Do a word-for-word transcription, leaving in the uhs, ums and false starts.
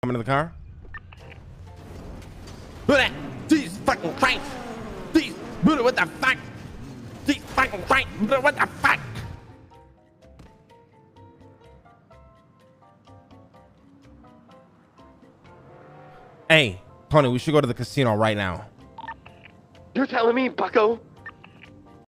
Come into the car. Jesus fucking Christ! Jesus, what the fuck? Jesus fucking Christ! What the fuck? Hey, Tony, we should go to the casino right now. You're telling me, bucko?